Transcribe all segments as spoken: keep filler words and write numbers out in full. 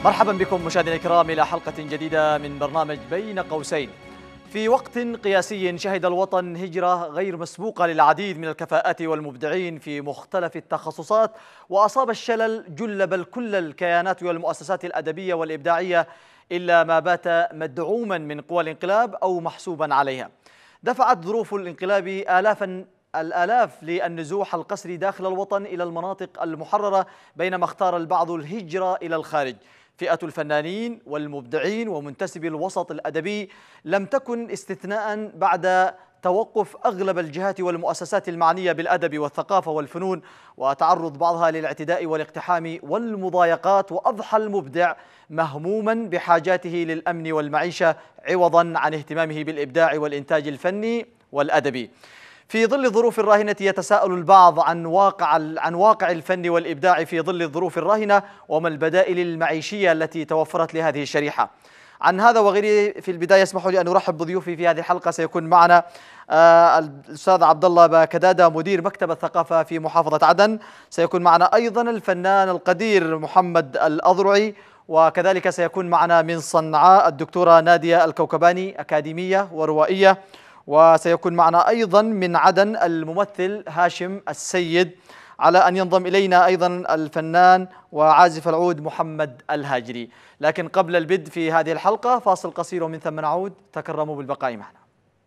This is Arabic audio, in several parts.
مرحبا بكم مشاهدينا الكرام إلى حلقة جديدة من برنامج بين قوسين. في وقت قياسي شهد الوطن هجرة غير مسبوقة للعديد من الكفاءات والمبدعين في مختلف التخصصات، وأصاب الشلل جل بل كل الكيانات والمؤسسات الأدبية والإبداعية إلا ما بات مدعوما من قوى الانقلاب أو محسوبا عليها. دفعت ظروف الانقلاب آلافا الآلاف للنزوح القسري داخل الوطن إلى المناطق المحررة، بينما اختار البعض الهجرة إلى الخارج. فئة الفنانين والمبدعين ومنتسبي الوسط الأدبي لم تكن استثناء بعد توقف أغلب الجهات والمؤسسات المعنية بالأدب والثقافة والفنون، وتعرض بعضها للاعتداء والاقتحام والمضايقات، وأضحى المبدع مهموما بحاجاته للأمن والمعيشة عوضا عن اهتمامه بالإبداع والإنتاج الفني والأدبي. في ظل الظروف الراهنة يتساءل البعض عن واقع عن واقع الفن والإبداع في ظل الظروف الراهنة، وما البدائل المعيشية التي توفرت لهذه الشريحة. عن هذا وغيره في البداية اسمحوا لي أن أرحب بضيوفي في هذه الحلقة. سيكون معنا آه الأستاذ عبد الله باكدادة مدير مكتب الثقافة في محافظة عدن. سيكون معنا أيضا الفنان القدير محمد الأضرعي، وكذلك سيكون معنا من صنعاء الدكتورة نادية الكوكباني أكاديمية وروائية، وسيكون معنا أيضا من عدن الممثل هاشم السيد، على أن ينضم إلينا أيضا الفنان وعازف العود محمد الهاجري. لكن قبل البدء في هذه الحلقة فاصل قصير ومن ثم نعود. تكرموا بالبقاء معنا.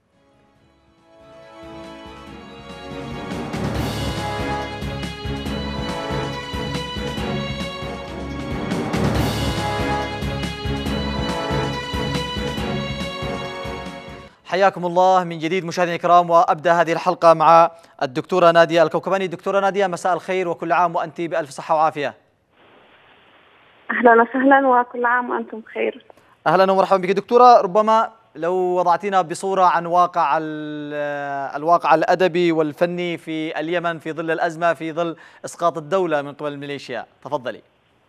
حياكم الله من جديد مشاهدينا الكرام، وأبدأ هذه الحلقة مع الدكتورة نادية الكوكباني. دكتورة نادية، مساء الخير وكل عام وأنت بألف صحة وعافية. أهلا وسهلا وكل عام وأنتم بخير. أهلا ومرحبا بك دكتورة. ربما لو وضعتينا بصورة عن واقع الواقع الأدبي والفني في اليمن في ظل الأزمة، في ظل إسقاط الدولة من قبل الميليشيا، تفضلي.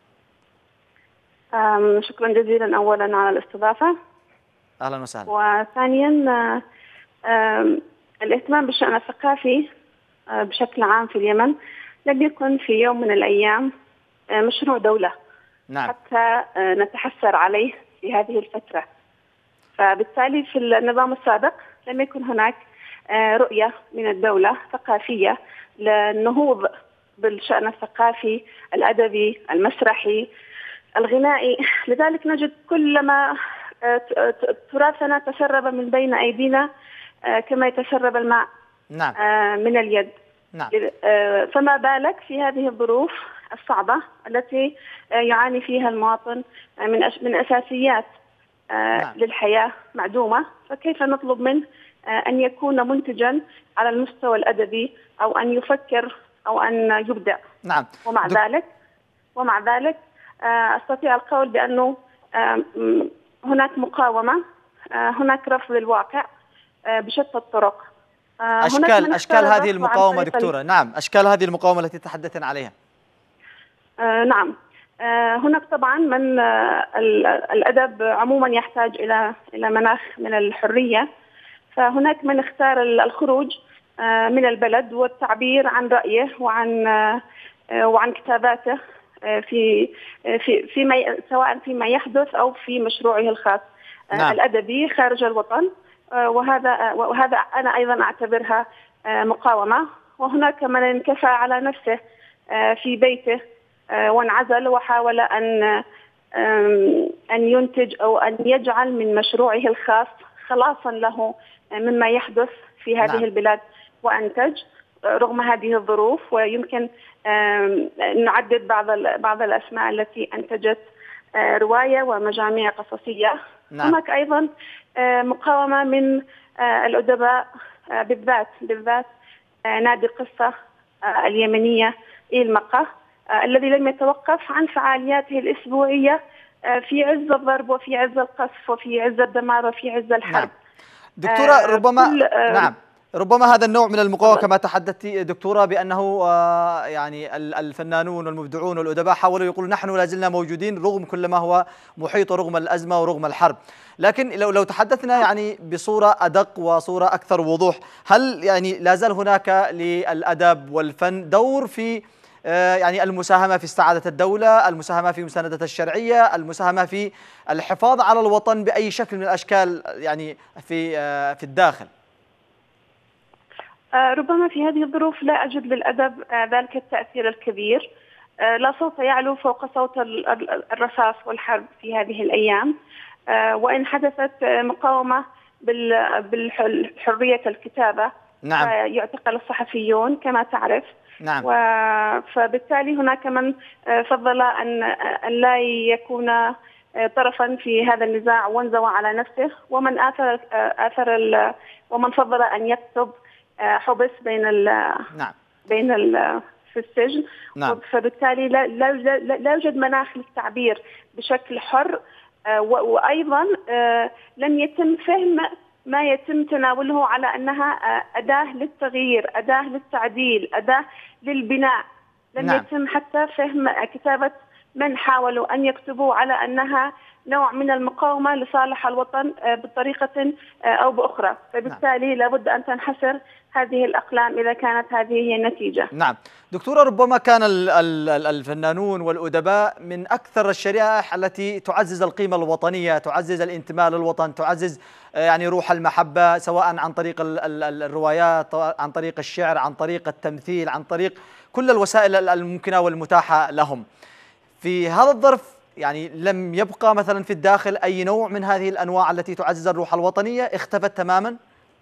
شكرا جزيلا أولا على الاستضافة. أهلا وسهلا. وثانيا الاهتمام بالشأن الثقافي بشكل عام في اليمن لم يكن في يوم من الأيام مشروع دولة. نعم. حتى نتحسر عليه في هذه الفترة. فبالتالي في النظام السابق لم يكن هناك رؤية من الدولة ثقافية للنهوض بالشأن الثقافي الأدبي المسرحي الغنائي. لذلك نجد كلما تراثنا تسرب من بين أيدينا كما يتسرب الماء. نعم. من اليد. نعم. فما بالك في هذه الظروف الصعبة التي يعاني فيها المواطن من من أساسيات نعم. للحياة معدومة، فكيف نطلب منه أن يكون منتجا على المستوى الأدبي أو أن يفكر أو أن يبدع. نعم. ومع دك... ذلك ومع ذلك أستطيع القول بأنه هناك مقاومة، هناك رفض للواقع بشتى الطرق. أشكال أشكال هذه المقاومة دكتورة. نعم، أشكال هذه المقاومة التي تحدثنا عليها. نعم، هناك طبعا من الأدب عموما يحتاج إلى إلى مناخ من الحرية، فهناك من اختار الخروج من البلد والتعبير عن رأيه وعن وعن كتاباته في في فيما سواء فيما يحدث أو في مشروعه الخاص. نعم. الأدبي خارج الوطن، وهذا وهذا أنا أيضا أعتبرها مقاومة. وهناك من انكفى على نفسه في بيته وانعزل وحاول أن أن ينتج أو أن يجعل من مشروعه الخاص خلاصا له مما يحدث في هذه نعم. البلاد، وأنتج رغم هذه الظروف. ويمكن نعدد بعض بعض الأسماء التي أنتجت رواية ومجاميع قصصية. نعم. هناك أيضا مقاومة من الأدباء بالذات بالذات نادي القصة اليمنية إيلمقة الذي لم يتوقف عن فعالياته الأسبوعية في عز الضرب وفي عز القصف وفي عز الدمار وفي عز الحرب. نعم. دكتورة ربما نعم ربما هذا النوع من المقاومة كما تحدثت دكتورة بأنه يعني الفنانون والمبدعون والأدباء حاولوا يقولوا نحن لا زلنا موجودين رغم كل ما هو محيط ورغم الأزمة ورغم الحرب. لكن لو لو تحدثنا يعني بصورة أدق وصورة أكثر وضوح، هل يعني لا زال هناك للأدب والفن دور في يعني المساهمة في استعادة الدولة، المساهمة في مساندة الشرعية، المساهمة في الحفاظ على الوطن بأي شكل من الأشكال يعني في في الداخل؟ ربما في هذه الظروف لا أجد للأدب ذلك التأثير الكبير. لا صوت يعلو فوق صوت الرصاص والحرب في هذه الأيام، وإن حدثت مقاومة بالحرية الكتابة. نعم. يعتقل الصحفيون كما تعرف. نعم. فبالتالي هناك من فضل أن أن لا يكون طرفا في هذا النزاع وانزوى على نفسه، ومن آثر آثر ومن فضل أن يكتب حبس بين ال نعم. بين ال في السجن. نعم. فبالتالي لا لا يوجد مناخ للتعبير بشكل حر، وأيضا لم يتم فهم ما يتم تناوله على أنها أداة للتغيير، أداة للتعديل، أداة للبناء. لم نعم. يتم حتى فهم كتابة من حاولوا أن يكتبوا على أنها نوع من المقاومة لصالح الوطن بطريقة أو بأخرى. فبالتالي لابد أن تنحسر هذه الأقلام إذا كانت هذه هي النتيجة. نعم دكتورة، ربما كان الفنانون والأدباء من أكثر الشرائح التي تعزز القيمة الوطنية، تعزز الانتماء للوطن، تعزز يعني روح المحبة، سواء عن طريق الروايات، عن طريق الشعر، عن طريق التمثيل، عن طريق كل الوسائل الممكنة والمتاحة لهم. في هذا الظرف يعني لم يبقى مثلا في الداخل أي نوع من هذه الأنواع التي تعزز الروح الوطنية، اختفت تماما؟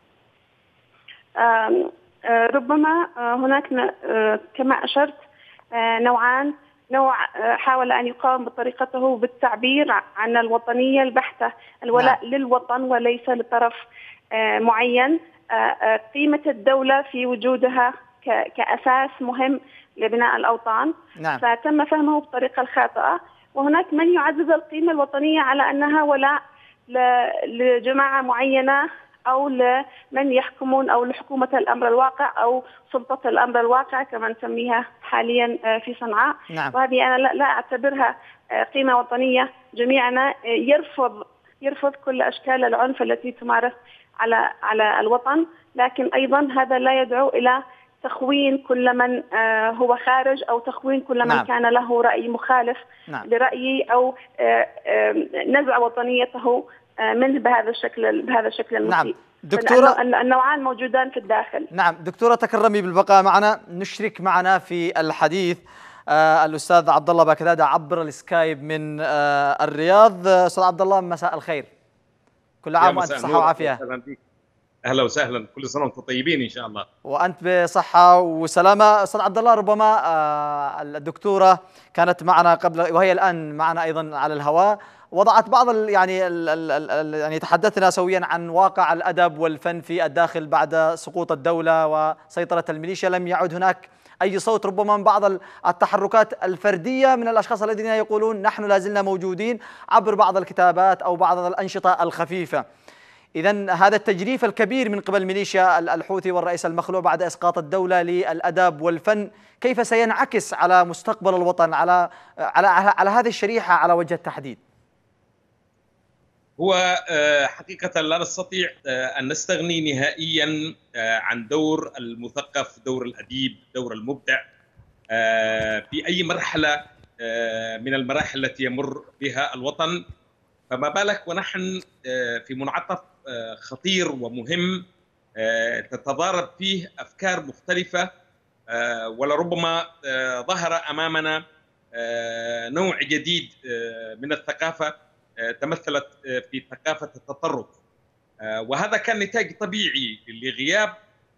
ربما هناك كما أشرت نوعان. نوع حاول أن يقاوم بطريقته بالتعبير عن الوطنية البحتة، الولاء نعم. للوطن وليس لطرف معين. قيمة الدولة في وجودها كأساس مهم لبناء الأوطان. نعم. فتم فهمه بطريقة الخاطئة. وهناك من يعزز القيمة الوطنية على أنها ولاء لجماعة معينة أو لمن يحكمون أو لحكومة الأمر الواقع أو سلطة الأمر الواقع كما نسميها حاليا في صنعاء. نعم. وهذه أنا لا أعتبرها قيمة وطنية. جميعنا يرفض يرفض كل أشكال العنف التي تمارس على على الوطن، لكن أيضا هذا لا يدعو إلى تخوين كل من هو خارج أو تخوين كل من نعم. كان له رأي مخالف نعم. لرأيي أو نزع وطنيته منه بهذا الشكل بهذا الشكل المسيء. نعم. دكتورة، النوعان موجودان في الداخل. نعم دكتورة، تكرمي بالبقاء معنا. نشرك معنا في الحديث آه الأستاذ عبد الله باكدادة عبر السكايب من آه الرياض. أستاذ عبد الله، مساء الخير، كل عام وأنت بصحة وعافية. أهلا وسهلا، كل سنة وأنتم طيبين إن شاء الله. وأنت بصحة وسلامة. أستاذ عبد الله، ربما آه الدكتورة كانت معنا قبل وهي الآن معنا أيضا على الهواء، وضعت بعض ال يعني ال ال ال يعني تحدثنا سويا عن واقع الأدب والفن في الداخل بعد سقوط الدولة وسيطرة الميليشيا. لم يعد هناك أي صوت، ربما من بعض التحركات الفردية من الأشخاص الذين يقولون نحن لازلنا موجودين عبر بعض الكتابات أو بعض الأنشطة الخفيفة. إذن هذا التجريف الكبير من قبل ميليشيا الحوثي والرئيس المخلوع بعد إسقاط الدولة للأدب والفن، كيف سينعكس على مستقبل الوطن، على على على هذه الشريحة على وجه التحديد؟ هو حقيقة لا نستطيع أن نستغني نهائيا عن دور المثقف، دور الأديب، دور المبدع في أي مرحلة من المراحل التي يمر بها الوطن. فما بالك ونحن في منعطف خطير ومهم تتضارب فيه أفكار مختلفة، ولربما ظهر أمامنا نوع جديد من الثقافة تمثلت في ثقافة التطرف، وهذا كان نتاج طبيعي لغياب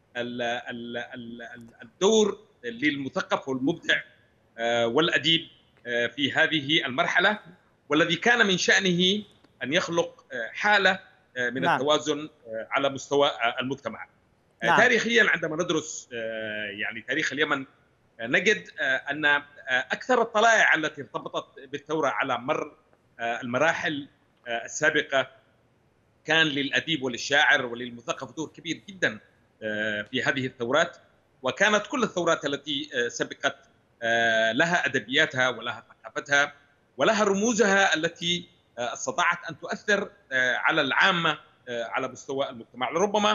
الدور للمثقف والمبدع والأديب في هذه المرحلة، والذي كان من شأنه أن يخلق حالة من نعم. التوازن على مستوى المجتمع. نعم. تاريخيا عندما ندرس يعني تاريخ اليمن نجد أن أكثر الطلائع التي ارتبطت بالثورة على مر المراحل السابقة كان للأديب وللشاعر وللمثقف دور كبير جدا في هذه الثورات، وكانت كل الثورات التي سبقت لها أدبياتها ولها ثقافتها ولها رموزها التي استطاعت أن تؤثر على العامة على مستوى المجتمع. لربما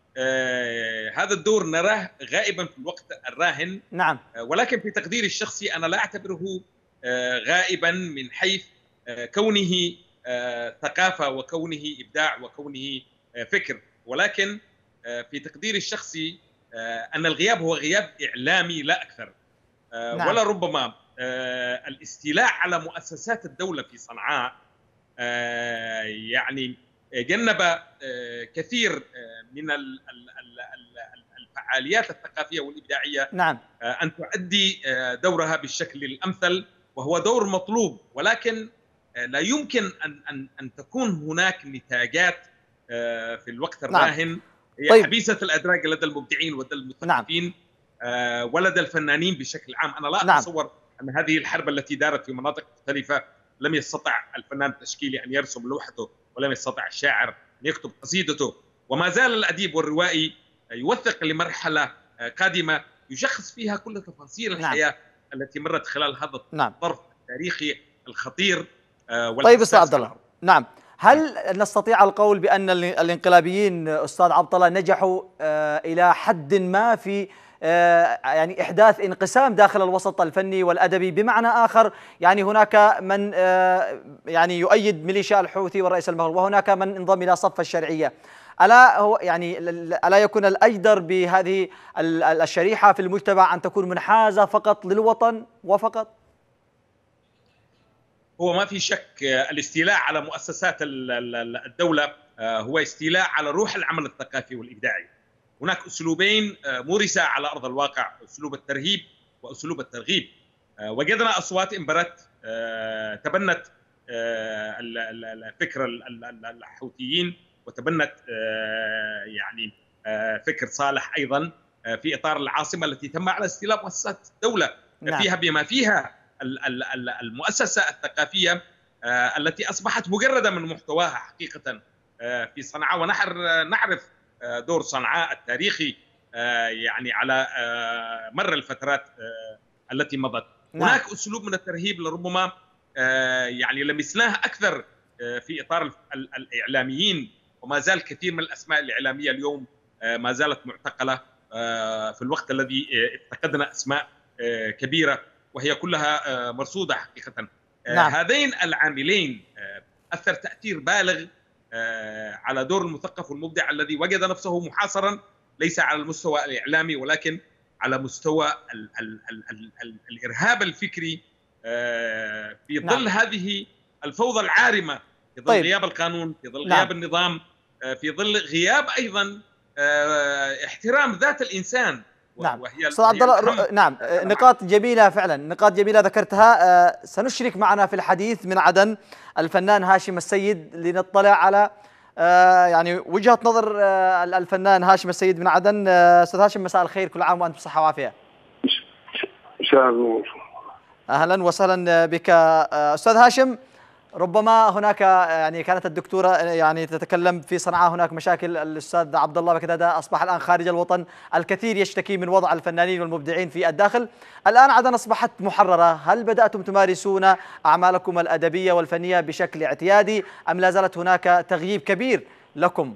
آه هذا الدور نراه غائبا في الوقت الراهن. نعم. آه ولكن في تقديري الشخصي أنا لا أعتبره آه غائبا من حيث آه كونه آه ثقافة وكونه إبداع وكونه آه فكر، ولكن آه في تقديري الشخصي آه أن الغياب هو غياب إعلامي لا أكثر. آه نعم. ولا ربما آه الاستيلاء على مؤسسات الدولة في صنعاء آه يعني جنب آه كثير آه من الفعاليات الثقافية والإبداعية نعم. آه أن تؤدي آه دورها بالشكل الأمثل، وهو دور مطلوب، ولكن آه لا يمكن أن, أن, أن تكون هناك نتاجات آه في الوقت الراهن. نعم. هي طيب. حبيسة الأدراج لدى المبدعين ولدى المثقفين. نعم. آه ولدى الفنانين بشكل عام. أنا لا نعم. أتصور أن هذه الحرب التي دارت في مناطق مختلفة لم يستطع الفنان التشكيلي أن يرسم لوحته، ولم يستطع الشاعر أن يكتب قصيدته، وما زال الأديب والروائي يوثق لمرحلة قادمة يشخص فيها كل تفاصيل الحياة نعم. التي مرت خلال هذا نعم. الظرف التاريخي الخطير. طيب أستاذ عبد الله، نعم، هل نستطيع القول بأن الانقلابيين أستاذ عبد الله نجحوا إلى حد ما في يعني إحداث انقسام داخل الوسط الفني والأدبي؟ بمعنى آخر، يعني هناك من يعني يؤيد ميليشيا الحوثي والرئيس المغرب، وهناك من انضم إلى صف الشرعية. ألا هو يعني ألا يكون الأجدر بهذه الشريحة في المجتمع أن تكون منحازة فقط للوطن وفقط؟ هو ما في شك الاستيلاء على مؤسسات الدولة هو استيلاء على روح العمل الثقافي والإبداعي. هناك أسلوبين مورسة على أرض الواقع، أسلوب الترهيب وأسلوب الترغيب. وجدنا أصوات انبرت تبنت فكر الحوثيين، وتبنت يعني فكر صالح أيضا في إطار العاصمة التي تم على استيلاء مؤسسات الدولة. نعم. فيها بما فيها المؤسسة الثقافية التي أصبحت مجردة من محتواها حقيقة في صنعاء، ونحن نعرف دور صنعاء التاريخي يعني على مر الفترات التي مضت. نعم. هناك أسلوب من الترهيب لربما يعني لمسناه أكثر في إطار الإعلاميين، وما زال كثير من الأسماء الإعلامية اليوم ما زالت معتقلة في الوقت الذي افتقدنا أسماء كبيرة وهي كلها مرصودة حقيقة. نعم. هذين العاملين أثر تأثير بالغ على دور المثقف والمبدع الذي وجد نفسه محاصرا ليس على المستوى الإعلامي ولكن على مستوى ال ال ال ال ال الإرهاب الفكري في ظل. نعم. هذه الفوضى العارمة، في ظل. طيب. غياب القانون، في ظل. نعم. غياب النظام، في ظل غياب أيضا احترام ذات الإنسان. نعم أستاذ عبد الله، نعم، نقاط جميلة فعلا، نقاط جميلة ذكرتها. سنشرك معنا في الحديث من عدن الفنان هاشم السيد لنطلع على يعني وجهة نظر الفنان هاشم السيد من عدن. أستاذ هاشم، مساء الخير، كل عام وأنت بصحة وعافية. مساء النور. أهلا وسهلا بك أستاذ هاشم. ربما هناك يعني كانت الدكتورة يعني تتكلم في صنعاء هناك مشاكل، الأستاذ عبد الله بكدادة أصبح الآن خارج الوطن، الكثير يشتكي من وضع الفنانين والمبدعين في الداخل. الآن عدن أصبحت محررة، هل بدأتم تمارسون أعمالكم الأدبية والفنية بشكل اعتيادي أم لا زالت هناك تغييب كبير لكم؟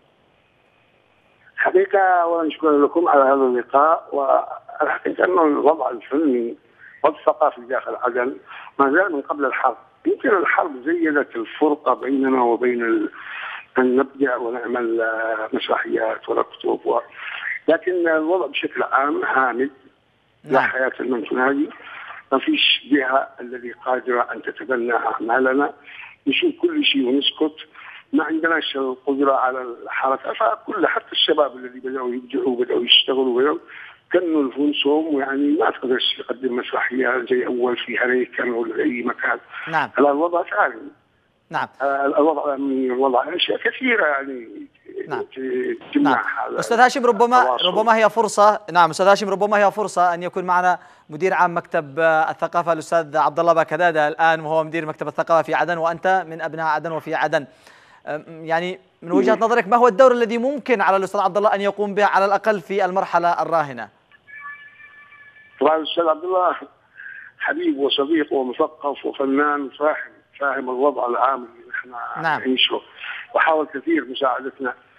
حقيقة أولا شكرا لكم على هذا اللقاء. والحقيقة أن الوضع الفني والثقافي داخل عدن ما زال من قبل الحرب. يمكن الحرب زيدت الفرقة بيننا وبين أن نبدع ونعمل مسرحيات ونكتب و... لكن الوضع بشكل عام هامد. لا حياة لمن تنادي، ما فيش جهة الذي قادرة أن تتبنى أعمالنا، نشوف كل شيء ونسكت، ما عندناش القدرة على الحركة. فكل حتى الشباب الذي بدأوا يبدعوا بدأوا يشتغلوا بدأوا كانوا نفوسهم يعني ما تقدرش تقدم مسرحية زي أول في هريكل ولا أي مكان. نعم. على الوضع ثاني. نعم. الوضع من الوضع أشياء كثيرة يعني. نعم. تمنع. نعم. أستاذ هاشم، ربما ربما هي فرصة. نعم أستاذ هاشم، ربما هي فرصة أن يكون معنا مدير عام مكتب الثقافة الأستاذ عبد الله بكدادة الآن، وهو مدير مكتب الثقافة في عدن، وأنت من أبناء عدن وفي عدن. يعني من وجهة نظرك ما هو الدور الذي ممكن على الأستاذ عبد الله أن يقوم به على الأقل في المرحلة الراهنة؟ طبعا الأستاذ عبد الله حبيب وصديق ومثقف وفنان فاهم فاهم الوضع العام اللي نحن نعم. نعيشه، وحاول كثير مساعدتنا.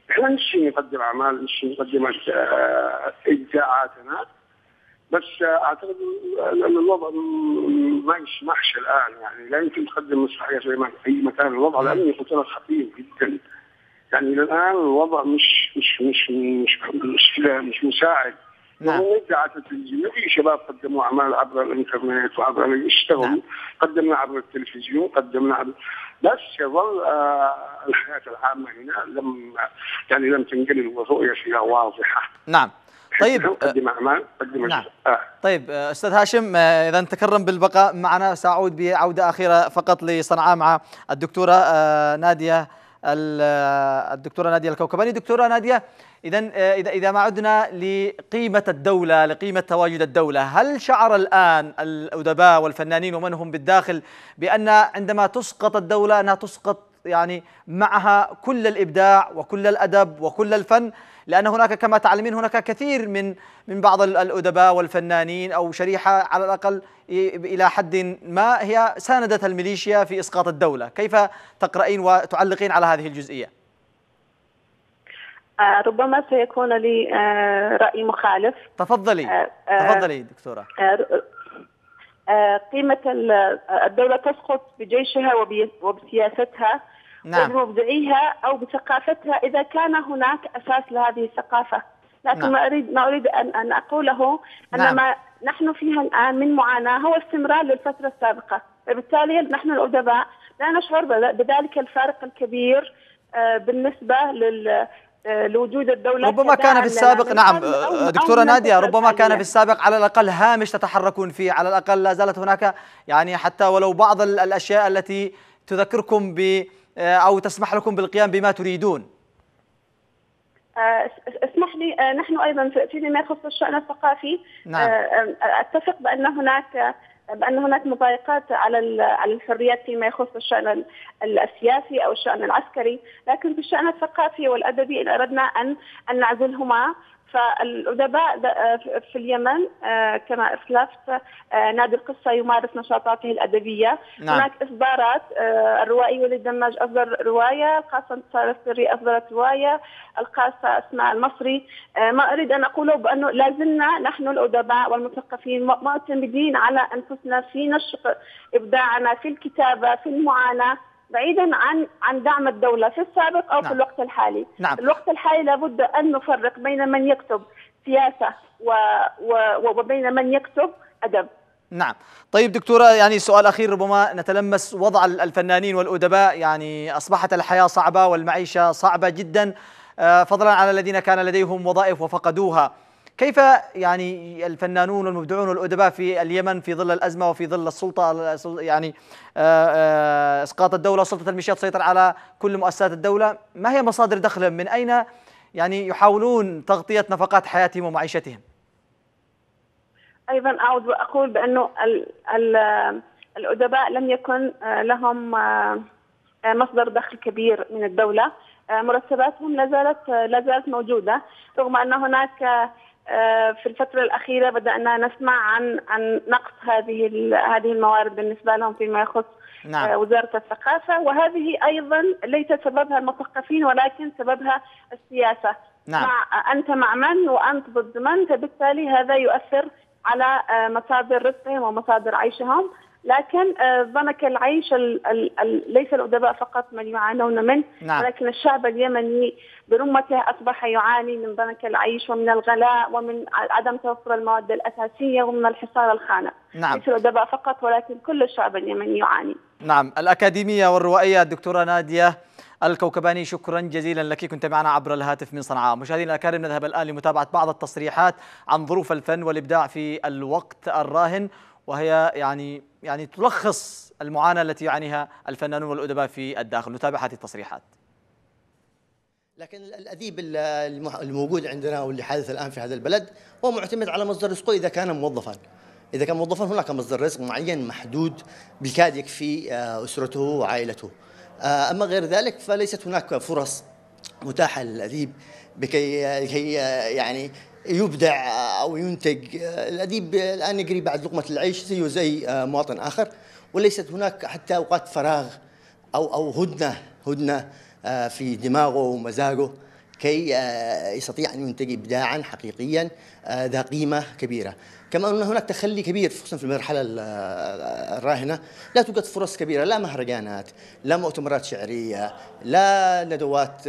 احنا نشي نقدم اعمال، نشي نقدم ابداعاتنا، بس اعتقد ان الوضع ما يسمحش الان، يعني لا يمكن تقدم مسرحيه في اي مكان. الوضع الامني قلت لك خطير جدا، يعني الان الوضع مش مش مش مش مش, مش مساعد. نعم. ندعي على التلفزيون، في شباب قدموا اعمال عبر الانترنت وعبر يشتغلوا. نعم. قدمنا عبر التلفزيون، قدمنا عبر، بس يظل آه الحياه العامه هنا لم يعني لم تنقلب الرؤيه فيها واضحه. نعم. طيب قدم اعمال قدم نعم. آه. طيب استاذ هاشم، اذا تكرم بالبقاء معنا ساعود بعوده اخيره فقط لصنعاء مع الدكتوره آه ناديه الدكتوره ناديه الكوكباني. دكتوره ناديه، اذا اذا اذا ما عدنا لقيمه الدوله، لقيمه تواجد الدوله، هل شعر الان الادباء والفنانين ومن هم بالداخل بان عندما تسقط الدوله انها تسقط يعني معها كل الابداع وكل الادب وكل الفن؟ لان هناك كما تعلمين هناك كثير من من بعض الادباء والفنانين او شريحه على الاقل الى حد ما هي ساندت الميليشيا في اسقاط الدوله، كيف تقرأين وتعلقين على هذه الجزئيه؟ آه ربما سيكون لي آه رأي مخالف. تفضلي. آه تفضلي دكتورة. آه آه قيمة الدولة تسقط بجيشها وبسياستها. نعم. وبمبدعيها أو بثقافتها إذا كان هناك أساس لهذه الثقافة، لكن نعم. ما أريد ما أريد أن أن أقوله أن نعم. ما نحن فيها الآن من معاناة هو استمرار للفترة السابقة، فبالتالي نحن الأدباء لا نشعر بذلك الفارق الكبير بالنسبة لل لوجود الدولة. ربما كان في السابق نعم دكتورة نادية، ربما كان في السابق على الأقل هامش تتحركون فيه، على الأقل لا زالت هناك يعني حتى ولو بعض الأشياء التي تذكركم ب أو تسمح لكم بالقيام بما تريدون. اسمح لي، نحن أيضا فيما يخص الشأن الثقافي نعم. أتفق بأن هناك بأن هناك مضايقات على على الحريات فيما يخص الشأن السياسي أو الشأن العسكري، لكن في الشأن الثقافي والأدبي إن أردنا أن أن نعزلهما، فالأدباء في اليمن كما أسلفت نادي القصة يمارس نشاطاته الأدبية. نعم. هناك إصدارات، الروائي وليد دماج أصدر رواية، القاصة انتصار السري أصدرت رواية، القاصة أسماء المصري. ما أريد أن أقوله بأنه لازلنا نحن الأدباء والمثقفين معتمدين على أنفسنا في نشر إبداعنا في الكتابة في المعاناة، بعيدا عن عن دعم الدولة في السابق أو نعم. في الوقت الحالي. نعم. في الوقت الحالي لابد أن نفرق بين من يكتب سياسة و و وبين من يكتب أدب. نعم. طيب دكتورة، يعني سؤال أخير ربما نتلمس وضع الفنانين والأدباء، يعني أصبحت الحياة صعبة والمعيشة صعبة جدا، فضلا عن الذين كان لديهم وظائف وفقدوها. كيف يعني الفنانون والمبدعون والأدباء في اليمن في ظل الأزمة وفي ظل السلطة يعني إسقاط الدولة وسلطة الميليشيا تسيطر على كل مؤسسات الدولة، ما هي مصادر دخلهم؟ من أين يعني يحاولون تغطية نفقات حياتهم ومعيشتهم؟ أيضا أعود وأقول بأنه ال ال الأدباء لم يكن لهم مصدر دخل كبير من الدولة، مرتباتهم لا زالت لا زالت موجودة، رغم أن هناك في الفترة الأخيرة بدأنا نسمع عن عن نقص هذه هذه الموارد بالنسبة لهم فيما يخص نعم. وزارة الثقافة، وهذه أيضا ليس سببها المثقفين ولكن سببها السياسة. نعم. مع أنت مع من وأنت ضد من، فبالتالي هذا يؤثر على مصادر رزقهم ومصادر عيشهم. لكن ضنك العيش ال ال ال ليس الأدباء فقط من يعانون منه، نعم. ولكن الشعب اليمني برمته أصبح يعاني من ضنك العيش ومن الغلاء ومن عدم توفر المواد الأساسية ومن الحصار الخانق. نعم. ليس الأدباء فقط ولكن كل الشعب اليمني يعاني. نعم. الأكاديمية والروائية الدكتورة نادية الكوكباني، شكرا جزيلا لك، كنت معنا عبر الهاتف من صنعاء. مشاهدينا الأكارم، نذهب الآن لمتابعة بعض التصريحات عن ظروف الفن والإبداع في الوقت الراهن، وهي يعني يعني تلخص المعاناة التي يعانيها الفنانون والأدباء في الداخل. نتابع هذه التصريحات. لكن الأديب الموجود عندنا واللي حادث الآن في هذا البلد هو معتمد على مصدر رزقه إذا كان موظفا. إذا كان موظفا هناك مصدر رزق معين محدود بالكاد يكفي أسرته وعائلته. أما غير ذلك فليست هناك فرص متاحة للأديب بكي يعني يبدع أو ينتج. الأديب الآن يجري بعد لقمة العيش زيه زي مواطن آخر، وليست هناك حتى أوقات فراغ أو أو هدنة هدنة في دماغه ومزاجه كي يستطيع أن ينتج إبداعا حقيقيا ذا قيمة كبيرة. كما أن هناك تخلي كبير خصوصا في المرحلة الراهنة، لا توجد فرص كبيرة، لا مهرجانات، لا مؤتمرات شعرية، لا ندوات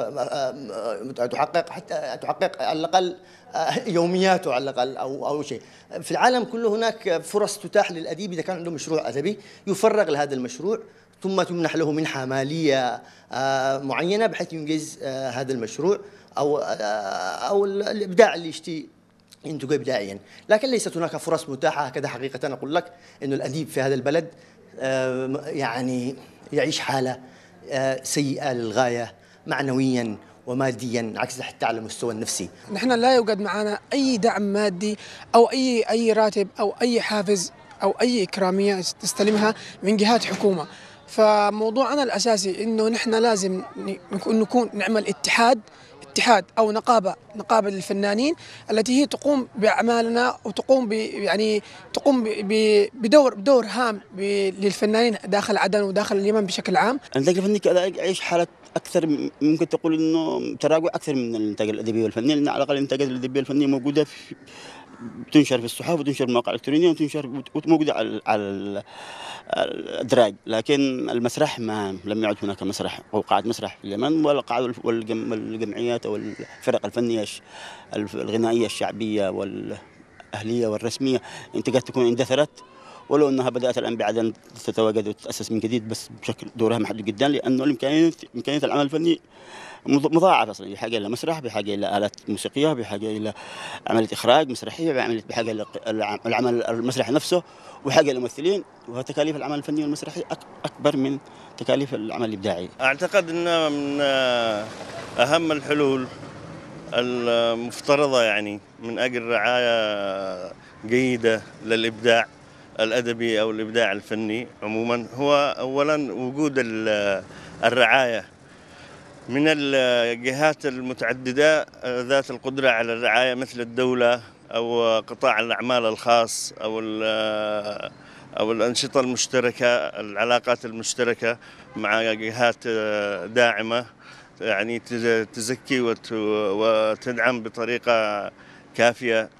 تحقق حتى تحقق على الأقل يومياته على الأقل أو أو شيء. في العالم كله هناك فرص تتاح للأديب إذا كان عنده مشروع أدبي يفرغ لهذا المشروع، ثم تمنح له منحة مالية معينة بحيث ينجز هذا المشروع أو أو الإبداع اللي يشتي ينتج إبداعيا. لكن ليست هناك فرص متاحة هكذا. حقيقة أقول لك إنه الأديب في هذا البلد يعني يعيش حالة سيئة للغاية معنويا وماديا، عكس حتى على المستوى النفسي. نحن لا يوجد معنا أي دعم مادي أو أي أي راتب أو أي حافز أو أي إكرامية تستلمها من جهات حكومة. فموضوعنا الأساسي إنه نحن لازم نكون نعمل اتحاد اتحاد أو نقابة نقابة للفنانين التي هي تقوم بأعمالنا وتقوم ب يعني تقوم بدور بدور هام للفنانين داخل عدن وداخل اليمن بشكل عام. الإنتاج الفني يعيش حالة أكثر، ممكن تقول إنه تراجع أكثر من الإنتاج الأدبي والفني، لأن على الأقل الإنتاجات الأدبية والفنية موجودة في بتنشر في الصحف وتنشر في مواقع إلكترونية وتنشر وموجودة على على الأدراج، لكن المسرح ما لم يعد هناك مسرح أو قاعة مسرح في اليمن، ولا قاعة والجمعيات أو الفرق الفنية الغنائية الشعبية والأهلية والرسمية إنتاجات تكون اندثرت، ولو أنها بدأت الآن بعدن تتواجد وتتأسس من جديد بس بشكل دورها محدود جدا، لأنه الإمكانية إمكانية العمل الفني مضاعفة أصلا، بحاجة إلى مسرح، بحاجة إلى آلات موسيقية، بحاجة إلى عملية إخراج مسرحية، بحاجة إلى العمل المسرحي نفسه، وحاجة إلى ممثلين، وتكاليف العمل الفني والمسرحي أكبر من تكاليف العمل الإبداعي. أعتقد أنه من أهم الحلول المفترضة يعني من أجل رعاية جيدة للإبداع الأدبي أو الإبداع الفني عموما هو أولا وجود الرعاية من الجهات المتعددة ذات القدرة على الرعاية، مثل الدولة أو قطاع الأعمال الخاص أو أو الأنشطة المشتركة، العلاقات المشتركة مع جهات داعمة يعني تزكي وتدعم بطريقة كافية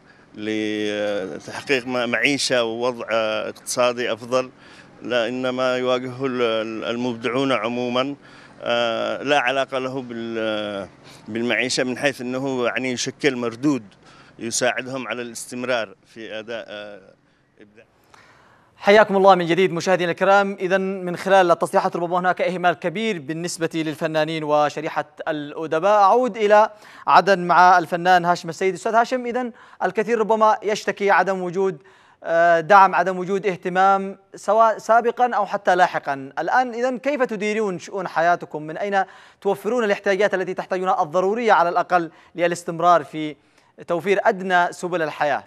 لتحقيق معيشة ووضع اقتصادي أفضل، لأن ما يواجهه المبدعون عموما لا علاقة له بالمعيشة، من حيث أنه يعني يشكل مردود يساعدهم على الاستمرار في أداء إبداع. حياكم الله من جديد مشاهدينا الكرام. إذا من خلال التصريحات ربما هناك إهمال كبير بالنسبة للفنانين وشريحة الأدباء. أعود إلى عدن مع الفنان هاشم السيد. أستاذ هاشم، إذا الكثير ربما يشتكي عدم وجود دعم، عدم وجود اهتمام سواء سابقا أو حتى لاحقا. الآن إذا كيف تديرون شؤون حياتكم؟ من أين توفرون الاحتياجات التي تحتاجونها الضرورية على الأقل للاستمرار في توفير أدنى سبل الحياة؟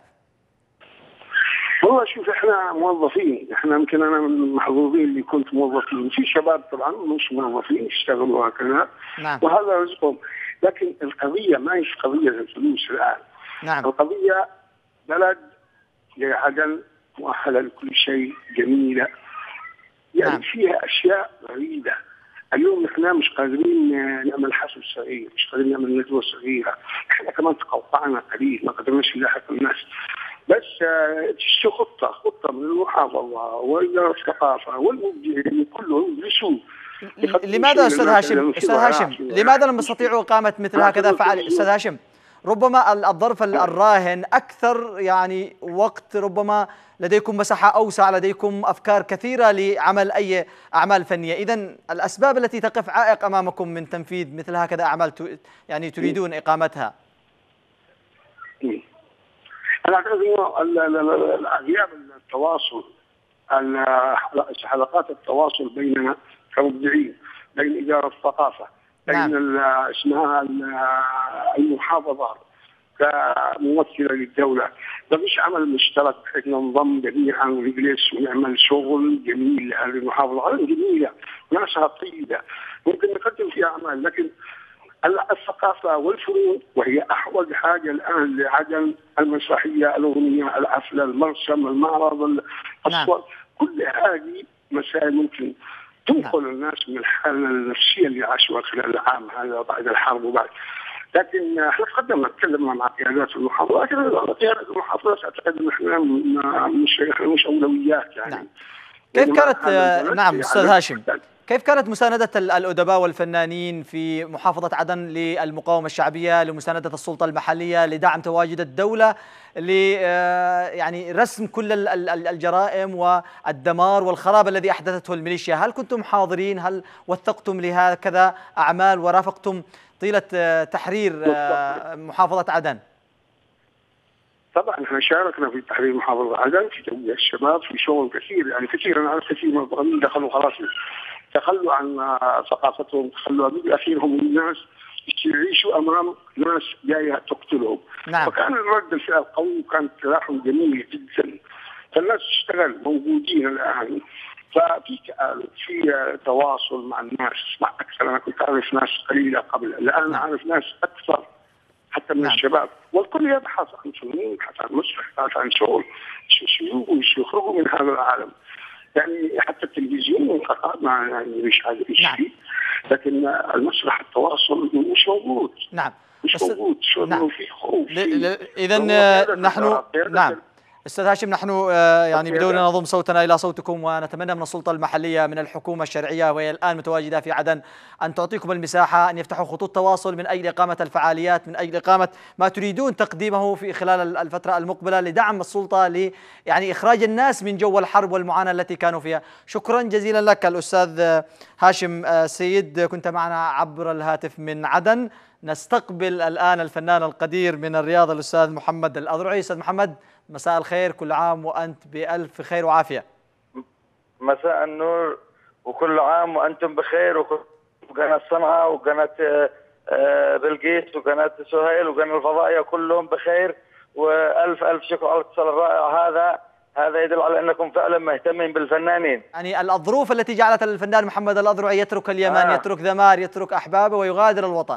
والله شوف، احنا موظفين، احنا يمكن انا من المحظوظين اللي كنت موظفين، في شباب طبعا مش موظفين يشتغلوا هكذا. نعم. وهذا رزقهم، لكن القضيه ما هيش قضيه الفلوس الان. نعم. القضيه بلد زي عدن مؤهله لكل شيء، جميله يعني. نعم. فيها اشياء غريبه. اليوم احنا مش قادرين نعمل حفل صغير، مش قادرين نعمل ندوه صغيره، احنا كمان تقوقعنا قليل، ما قدرناش نلاحق الناس. بس تشتي خطة خطة من المحافظة وإدارة الثقافة والمبدعين كلهم يجلسوا. لماذا أستاذ هاشم أستاذ هاشم لماذا لم تستطيعوا إقامة مثل هكذا فعالية؟ أستاذ هاشم، ربما الظرف الراهن أكثر يعني وقت، ربما لديكم مساحة أوسع، لديكم أفكار كثيرة لعمل أي أعمال فنية. إذن الأسباب التي تقف عائق أمامكم من تنفيذ مثل هكذا أعمال يعني تريدون إقامتها؟ أنا أعتقد أنه غياب التواصل، حلقات التواصل بيننا كمبدعين، بين إدارة الثقافة، بين نعم. اسمها المحافظة كممثلة للدولة، ما فيش عمل مشترك بحيث ننضم جميعا ونجلس ونعمل شغل جميل لهذه المحافظة. هذه جميلة، ناسها طيبة، ممكن نقدم فيها أعمال، لكن الثقافة والفنون وهي أحوج حاجة الآن لعدن، المسرحية، الأغنية، الحفلة، المرسم، المعرض، الصور، نعم. كل هذه مسائل ممكن تنقل نعم. الناس من الحالة النفسية اللي عاشوها خلال العام هذا بعد الحرب وبعد. لكن احنا تقدمنا تكلمنا مع قيادات المحافظات، لكن قيادات المحافظات اعتقد ان احنا مش مش اولويات يعني. نعم. كيف كانت نعم استاذ هاشم، كيف كانت مساندة الأدباء والفنانين في محافظة عدن للمقاومة الشعبية، لمساندة السلطة المحلية، لدعم تواجد الدولة، ل يعني رسم كل الجرائم والدمار والخراب الذي أحدثته الميليشيا؟ هل كنتم حاضرين؟ هل وثقتم لهكذا أعمال ورافقتم طيلة تحرير محافظة عدن؟ طبعا احنا شاركنا في تحرير محافظة عدن، في توجيه الشباب، في شغل كثير يعني كثير. انا اعرف كثير من المقاومين دخلوا خلاص تخلوا عن ثقافتهم، تخلوا بأخيرهم الناس يعيشوا امام ناس جايه تقتلهم. نعم. فكان الرد الفعل قوي وكان تلاحم جميل جدا، فالناس تشتغل موجودين الان، ففي تآلف، في تواصل مع الناس، مع اكثر. انا كنت اعرف ناس قليله قبل، الان نعم. اعرف ناس اكثر حتى من نعم. الشباب، والكل يبحث عن فنون، يبحث عن مسرح، يبحث عن شغل، يخرجوا من هذا العالم. يعني حتى التلفزيون انقطع مع يعني مش هذا الشيء. نعم. لكن المسرح التواصل مش موجود. نعم. مش موجود. شو نعم. في خوف. إذا نحن نعم أستاذ هاشم، نحن يعني بدورنا نضم صوتنا إلى صوتكم، ونتمنى من السلطة المحلية، من الحكومة الشرعية وهي الآن متواجدة في عدن، أن تعطيكم المساحة أن يفتحوا خطوط تواصل من أجل إقامة الفعاليات، من أجل إقامة ما تريدون تقديمه في خلال الفترة المقبلة لدعم السلطة، ل يعني إخراج الناس من جو الحرب والمعاناة التي كانوا فيها. شكرا جزيلا لك الأستاذ هاشم سيد، كنت معنا عبر الهاتف من عدن. نستقبل الآن الفنان القدير من الرياض الأستاذ محمد الأذرعي. أستاذ محمد، مساء الخير، كل عام وأنت بألف خير وعافية. مساء النور وكل عام وأنتم بخير، وقناة صنعاء وقناة بلقيس وقناة سهيل وقناة الفضائية كلهم بخير، وألف ألف شكر على الاتصال الرائع هذا. هذا يدل على أنكم فعلا مهتمين بالفنانين. يعني الظروف التي جعلت الفنان محمد الأذرعي يترك اليمن، آه. يترك ذمار، يترك أحبابه ويغادر الوطن.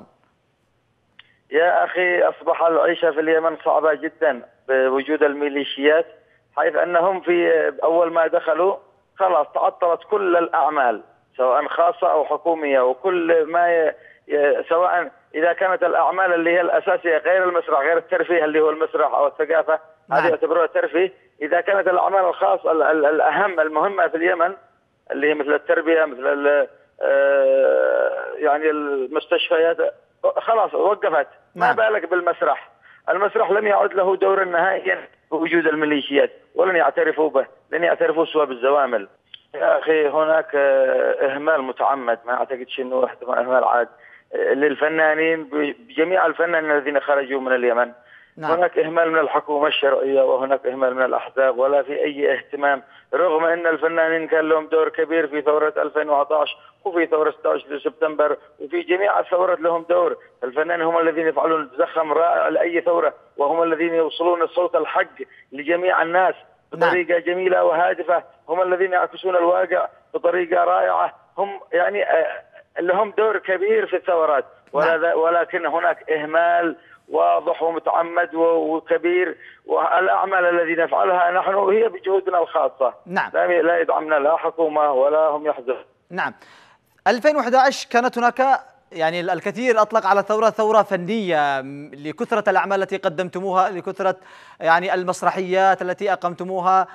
يا أخي، أصبح العيشة في اليمن صعبة جدا بوجود الميليشيات، حيث أنهم في أول ما دخلوا خلاص تعطلت كل الأعمال سواء خاصة أو حكومية، وكل ما ي... ي... سواء إذا كانت الأعمال اللي هي الأساسية غير المسرح، غير الترفيه اللي هو المسرح أو الثقافة، نعم. هذه يعتبروها ترفيه. إذا كانت الأعمال الخاصة ال... ال... الأهم المهمة في اليمن اللي هي مثل التربية، مثل ال... آه... يعني المستشفيات، خلاص وقفت. ما بالك بالمسرح؟ المسرح لم يعد له دور نهائيا بوجود الميليشيات، ولن يعترفوا به، لن يعترفوا سوى بالزوامل. يا أخي، هناك إهمال متعمد، ما أعتقدش أنه إهمال عاد للفنانين، بجميع الفنانين الذين خرجوا من اليمن. نعم. هناك إهمال من الحكومة الشرعية، وهناك إهمال من الأحزاب، ولا في أي اهتمام، رغم أن الفنانين كان لهم دور كبير في ثورة ألفين وأحد عشر وفي ثورة ستة عشر سبتمبر وفي جميع الثورات لهم دور. الفنانين هم الذين يفعلون زخم رائع لأي ثورة، وهم الذين يوصلون الصوت الحق لجميع الناس بطريقة نعم. جميلة وهادفة، هم الذين يعكسون الواقع بطريقة رائعة، هم يعني لهم دور كبير في الثورات. نعم. ولكن هناك إهمال واضح ومتعمد وكبير، والأعمال التي نفعلها نحن هي بجهودنا الخاصة. نعم. لا يدعمنا لا حكومة ولا هم يحزنون. نعم. ألفين وأحد عشر كانت هناك يعني الكثير أطلق على ثورة ثورة فنية لكثرة الأعمال التي قدمتموها، لكثرة يعني المسرحيات التي أقمتموها،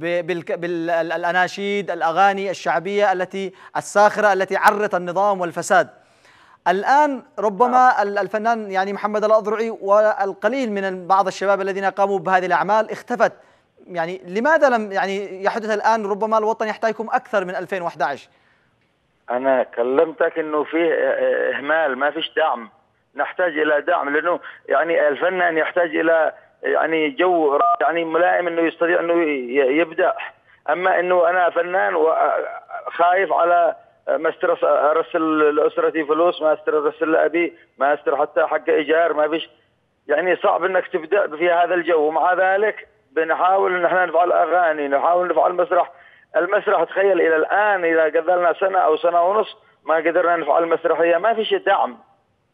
بالأناشيد، الأغاني الشعبية التي الساخرة التي عرت النظام والفساد. الآن ربما الفنان يعني محمد الأذرعي والقليل من بعض الشباب الذين قاموا بهذه الأعمال اختفت. يعني لماذا لم يعني يحدث الآن؟ ربما الوطن يحتاجكم أكثر من ألفين وأحد عشر. أنا كلمتك إنه فيه إهمال، ما فيش دعم. نحتاج إلى دعم، لأنه يعني الفنان يحتاج إلى يعني جو يعني ملائم إنه يستطيع إنه يبدع. أما إنه أنا فنان وخايف على ما ارسل لاسرتي فلوس، ما ارسل لابي، ما استر حتى حق ايجار، ما فيش، يعني صعب انك تبدا في هذا الجو. ومع ذلك بنحاول ان احنا نفعل اغاني، نحاول نفعل مسرح. المسرح تخيل الى الان اذا قدرنا سنه او سنه ونص ما قدرنا نفعل مسرحيه، ما فيش دعم.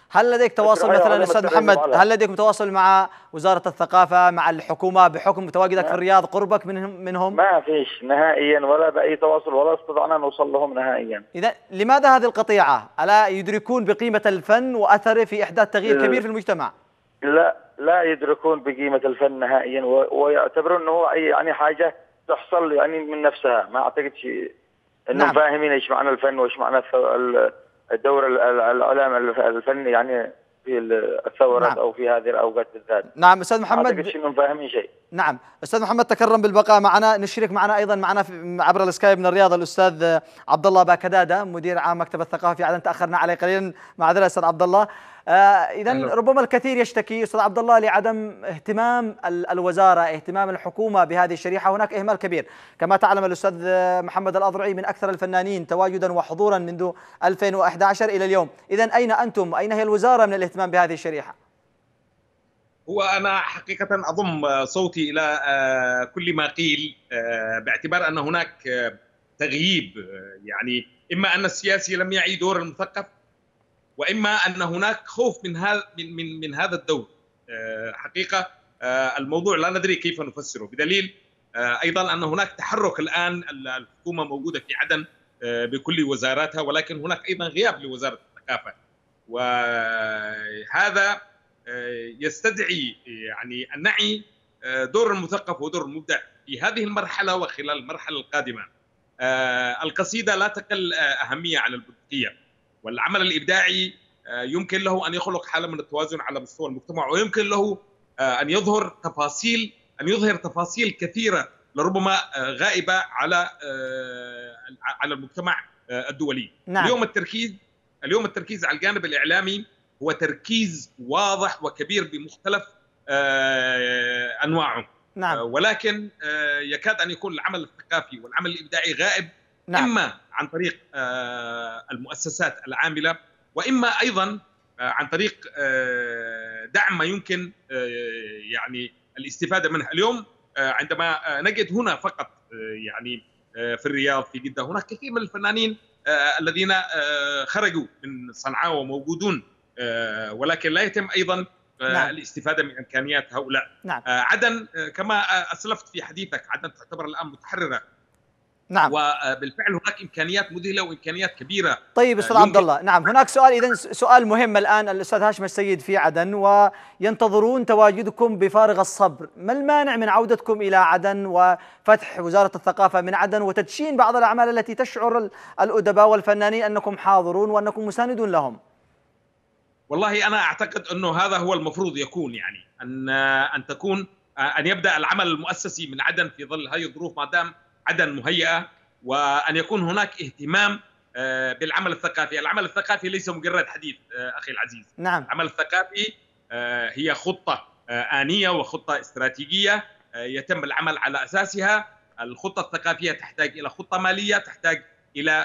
هل لديك تواصل مثلا أستاذ محمد، هل لديكم تواصل مع وزارة الثقافة مع الحكومة بحكم تواجدك في الرياض قربك منهم منهم؟ ما فيش نهائيا ولا بأي تواصل ولا استطعنا نوصل لهم نهائيا. إذا لماذا هذه القطيعة؟ ألا يدركون بقيمة الفن وأثره في إحداث تغيير كبير في المجتمع؟ لا لا يدركون بقيمة الفن نهائيا ويعتبرون أنه أي يعني حاجة تحصل يعني من نفسها. ما أعتقد شيء أنهم نعم. فاهمين إيش معنى الفن وإيش معنى الدور الإعلام الفني يعني في الثورات نعم. أو في هذه الأوقات بالذات. نعم أستاذ محمد، ما أعتقد أنهم فاهمين شيء. نعم أستاذ محمد تكرم بالبقاء معنا. نشرك معنا أيضا معنا عبر السكايب من الرياض الأستاذ عبد الله باكدادة مدير عام مكتب الثقافة في عدن. تأخرنا عليه قليلا، معذرة أستاذ عبد الله. آه إذا ربما الكثير يشتكي أستاذ عبد الله لعدم اهتمام الوزارة، اهتمام الحكومة بهذه الشريحة. هناك إهمال كبير كما تعلم الأستاذ محمد الأضرعي من أكثر الفنانين تواجدا وحضورا منذ ألفين وأحد عشر إلى اليوم. إذا أين أنتم؟ أين هي الوزارة من الاهتمام بهذه الشريحة؟ هو أنا حقيقة أضم صوتي إلى كل ما قيل، باعتبار أن هناك تغييب، يعني إما أن السياسي لم يعي دور المثقف، وإما أن هناك خوف من هذا من من من هذا الدور. حقيقة الموضوع لا ندري كيف نفسره، بدليل أيضا أن هناك تحرك الآن، الحكومة موجودة في عدن بكل وزاراتها، ولكن هناك أيضا غياب لوزارة الثقافة، وهذا يستدعي يعني أن نعي دور المثقف ودور المبدع في هذه المرحلة وخلال المرحلة القادمة. القصيدة لا تقل أهمية عن البندقية، والعمل الإبداعي يمكن له أن يخلق حالة من التوازن على مستوى المجتمع، ويمكن له أن يظهر تفاصيل أن يظهر تفاصيل كثيرة لربما غائبة على على المجتمع الدولي. نعم. اليوم التركيز اليوم التركيز على الجانب الإعلامي هو تركيز واضح وكبير بمختلف أنواعه. نعم. ولكن يكاد أن يكون العمل الثقافي والعمل الإبداعي غائب. نعم. إما عن طريق المؤسسات العاملة، وإما أيضا عن طريق دعم ما يمكن يعني الاستفادة منه. اليوم عندما نجد هنا فقط يعني في الرياض في جدة هناك كثير من الفنانين الذين خرجوا من صنعاء وموجودون، ولكن لا يتم أيضا نعم. الاستفادة من إمكانيات هؤلاء. نعم. عدن كما أسلفت في حديثك، عدن تعتبر الآن متحررة. نعم. وبالفعل هناك إمكانيات مذهلة وإمكانيات كبيرة. طيب أستاذ عبد الله، نعم هناك سؤال، إذن سؤال مهم الآن. الأستاذ هاشم السيد في عدن وينتظرون تواجدكم بفارغ الصبر، ما المانع من عودتكم إلى عدن وفتح وزارة الثقافة من عدن وتدشين بعض الأعمال التي تشعر الأدباء والفنانين أنكم حاضرون وأنكم مساندون لهم؟ والله أنا أعتقد أنه هذا هو المفروض يكون، يعني أن أن تكون أن يبدأ العمل المؤسسي من عدن في ظل هذه الظروف ما دام عدن مهيئة، وأن يكون هناك اهتمام بالعمل الثقافي. العمل الثقافي ليس مجرد حديث أخي العزيز. نعم. العمل الثقافي هي خطة آنية وخطة استراتيجية يتم العمل على أساسها. الخطة الثقافية تحتاج إلى خطة مالية، تحتاج إلى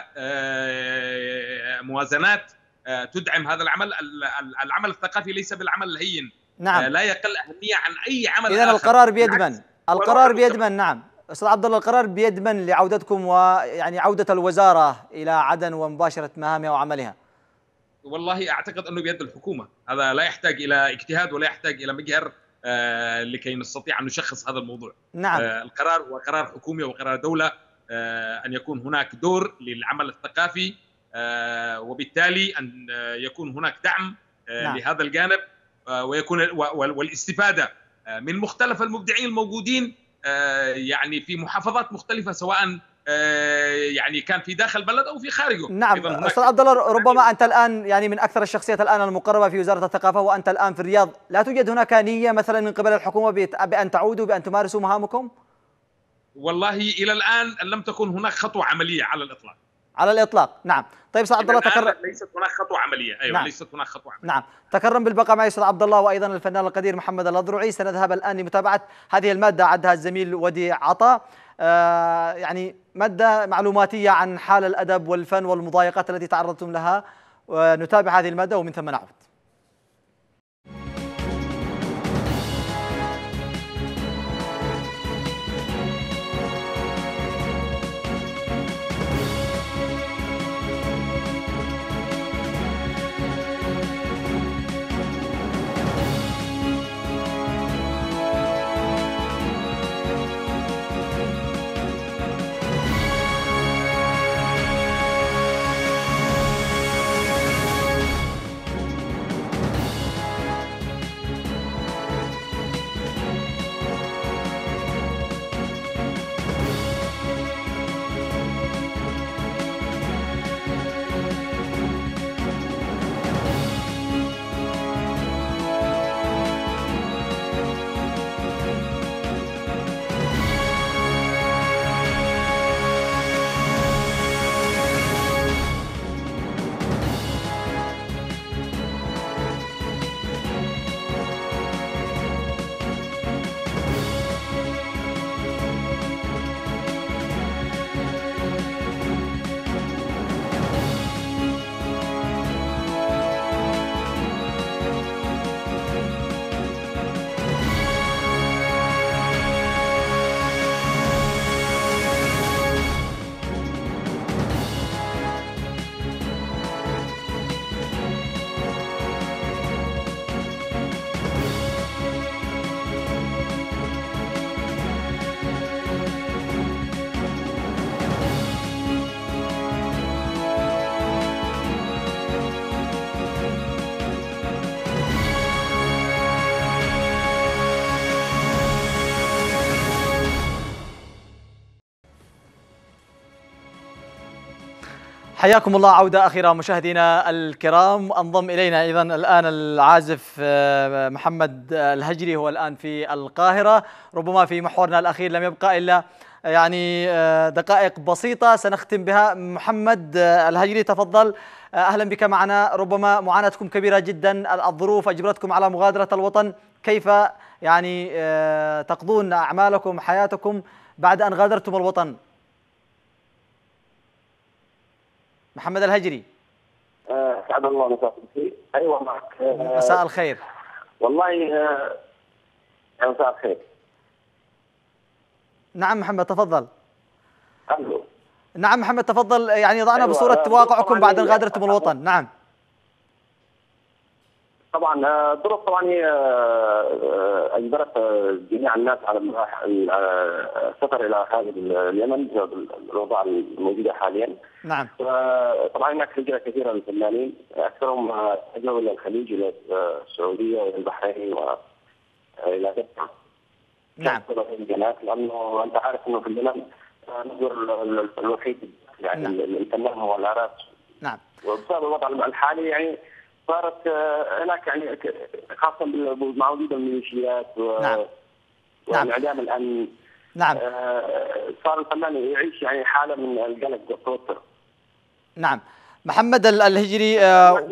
موازنات تدعم هذا العمل. العمل الثقافي ليس بالعمل الهين. نعم. لا يقل أهمية عن أي عمل إذن آخر. القرار بيد من؟ القرار بيد من؟ نعم أستاذ عبد الله، القرار بيد من لعودتكم ويعني عودة الوزارة إلى عدن ومباشرة مهامها وعملها؟ والله أعتقد أنه بيد الحكومة. هذا لا يحتاج إلى اجتهاد ولا يحتاج إلى مجهر آه لكي نستطيع أن نشخص هذا الموضوع. نعم. آه القرار هو قرار حكومي وقرار دولة، آه أن يكون هناك دور للعمل الثقافي، آه وبالتالي أن يكون هناك دعم آه نعم. لهذا الجانب، آه ويكون والاستفادة آه من مختلف المبدعين الموجودين يعني في محافظات مختلفة، سواء يعني كان في داخل البلد أو في خارجه. نعم أستاذ عبد الله، ربما أنت الآن يعني من أكثر الشخصيات الآن المقربة في وزارة الثقافة وأنت الآن في الرياض، لا توجد هناك نية مثلا من قبل الحكومة بأن تعودوا بأن تمارسوا مهامكم؟ والله إلى الآن لم تكن هناك خطوة عملية على الإطلاق. على الإطلاق. نعم. طيب أستاذ عبد الله تكرم. ليست هناك خطوة عملية. أيوة. نعم. ليست هناك خطوة عملية. نعم. تكرم بالبقاء معي أستاذ عبد الله وأيضا الفنان القدير محمد الأضرعي. سنذهب الآن لمتابعة هذه المادة عدها الزميل ودي عطا، آه يعني مادة معلوماتية عن حال الأدب والفن والمضايقات التي تعرضتم لها، ونتابع هذه المادة ومن ثم نعود. حياكم الله. عودة أخيرة مشاهدينا الكرام. انضم إلينا أيضا الآن العازف محمد الهجري، هو الآن في القاهرة. ربما في محورنا الأخير لم يبقى إلا يعني دقائق بسيطة سنختم بها. محمد الهجري تفضل، أهلا بك معنا. ربما معاناتكم كبيرة جدا، الظروف أجبرتكم على مغادرة الوطن، كيف يعني تقضون أعمالكم حياتكم بعد أن غادرتم الوطن؟ محمد الهجري. سعد الله مساء. ايوه معك. مساء الخير. والله آه مساء الخير. نعم محمد تفضل. الو. نعم محمد تفضل، يعني ضعنا أيوة. بصورة واقعكم بعد ان غادرتم الوطن. نعم. طبعا الظروف طبعا هي اجبرت جميع الناس على السفر الى خارج اليمن بسبب الاوضاع الموجوده حاليا. نعم. طبعا هناك هجره كثيره للفنانين، اكثرهم هجروا الى الخليج، الى السعوديه والى البحرين والى قطر. نعم. لانه انت عارف انه في اليمن المصدر الوحيد يعني الفنان هو العراق. نعم. وبسبب الوضع الحالي يعني صارت هناك يعني خاصه مع وجود الميليشيات و نعم. وانعدام الامن. نعم. صار الفنان يعيش يعني حاله من القلق والتوتر. نعم. محمد الهجري. آه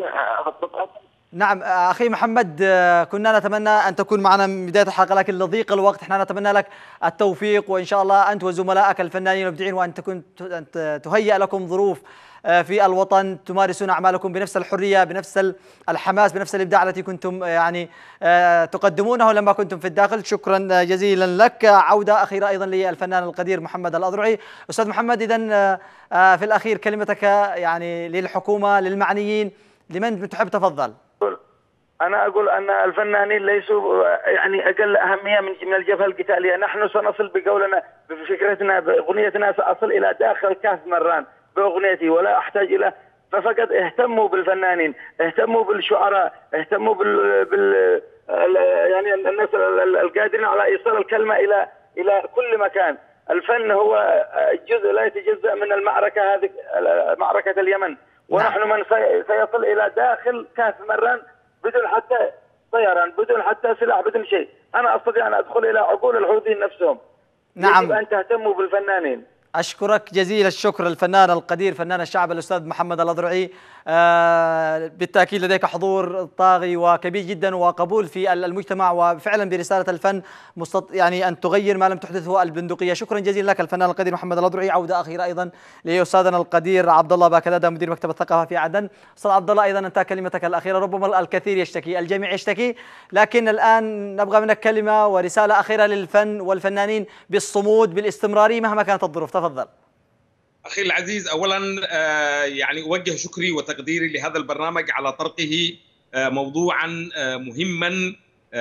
نعم أخي محمد، كنا نتمنى أن تكون معنا من بداية الحلقة، لكن لضيق الوقت احنا نتمنى لك التوفيق، وإن شاء الله أنت وزملائك الفنانين والمبدعين وأن تكون تهيأ لكم ظروف في الوطن تمارسون أعمالكم بنفس الحرية، بنفس الحماس، بنفس الإبداع التي كنتم يعني تقدمونه لما كنتم في الداخل. شكرا جزيلا لك. عودة أخيرة أيضا للفنان القدير محمد الأضرعي. أستاذ محمد، إذن في الأخير كلمتك يعني للحكومة، للمعنيين، لمن تحب؟ تفضل. أنا أقول أن الفنانين ليسوا يعني أقل أهمية من من الجبهة القتالية. نحن سنصل بقولنا بفكرتنا بأغنيتنا، سأصل إلى داخل كهف مران بأغنيتي ولا أحتاج إلى، ففقط اهتموا بالفنانين، اهتموا بالشعراء، اهتموا بال, بال... يعني الناس القادرين على إيصال الكلمة إلى إلى كل مكان. الفن هو جزء لا يتجزأ من المعركة هذه، معركة اليمن، ونحن من سيصل إلى داخل كهف مران بدون حتى طيران، بدون حتى سلاح، بدون شيء. أنا أستطيع أن أدخل إلى عقول الحوثيين نفسهم. نعم. يجب أن تهتموا بالفنانين. أشكرك جزيل الشكر الفنان القدير فنان الشعب الأستاذ محمد الأضرعي. آه بالتأكيد لديك حضور طاغي وكبير جدا وقبول في المجتمع، وفعلا برسالة الفن مستط... يعني أن تغير ما لم تحدثه البندقية. شكرا جزيلا لك الفنان القدير محمد الأضرعي. عودة أخيرة أيضا لأستاذنا القدير عبد الله باكدادة مدير مكتب الثقافة في عدن. أستاذ عبد الله، أيضا أنت كلمتك الأخيرة. ربما الكثير يشتكي، الجميع يشتكي، لكن الآن نبغى منك كلمة ورسالة أخيرة للفن والفنانين بالصمود، بالاستمرارية مهما كانت الظروف. تفضل. أخي العزيز، أولا يعني أوجه شكري وتقديري لهذا البرنامج على طرحه موضوعا مهما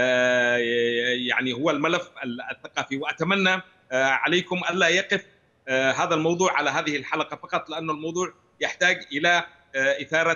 يعني هو الملف الثقافي، وأتمنى عليكم ألا يقف هذا الموضوع على هذه الحلقة فقط، لأن الموضوع يحتاج إلى إثارة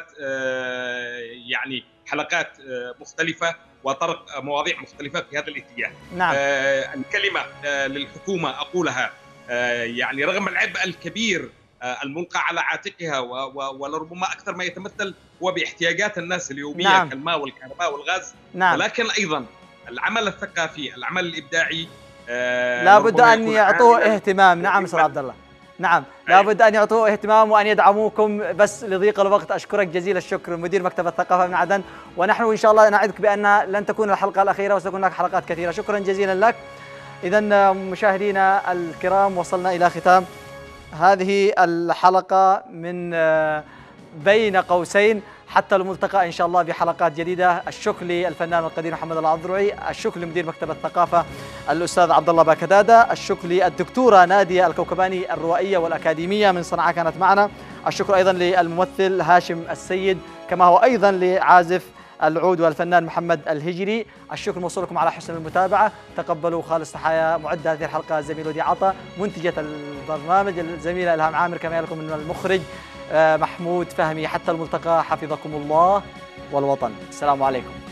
يعني حلقات مختلفة وطرق مواضيع مختلفة في هذا الاتجاه. نعم. الكلمة للحكومة أقولها يعني رغم العبء الكبير الملقى على عاتقها ولربما أكثر ما يتمثل هو باحتياجات الناس اليومية. نعم. كالماء والكهرباء والغاز. نعم. ولكن أيضا العمل الثقافي، العمل الإبداعي لابد أن يعطوه اهتمام. نعم أستاذ عبد الله. نعم لابد أن يعطوه اهتمام وأن يدعموكم، بس لضيق الوقت أشكرك جزيل الشكر مدير مكتب الثقافة من عدن، ونحن إن شاء الله نعدك بأنها لن تكون الحلقة الأخيرة وستكون هناك حلقات كثيرة. شكرا جزيلا لك. إذا مشاهدينا الكرام، وصلنا إلى ختام هذه الحلقة من بين قوسين، حتى الملتقى إن شاء الله بحلقات جديدة. الشكر للفنان القدير محمد الأضرعي، الشكر لمدير مكتب الثقافة الأستاذ عبد الله باكدادة، الشكر للدكتورة نادية الكوكباني الروائية والأكاديمية من صنعاء كانت معنا، الشكر أيضا للممثل هاشم السيد، كما هو أيضا لعازف العود والفنان محمد الهجري. الشكر موصول لكم على حسن المتابعة. تقبلوا خالص تحايا معد هذه الحلقة الزميل ودي عطا، منتجة البرنامج الزميلة إلهام عامر، كما لكم من المخرج محمود فهمي. حتى الملتقى، حفظكم الله والوطن. السلام عليكم.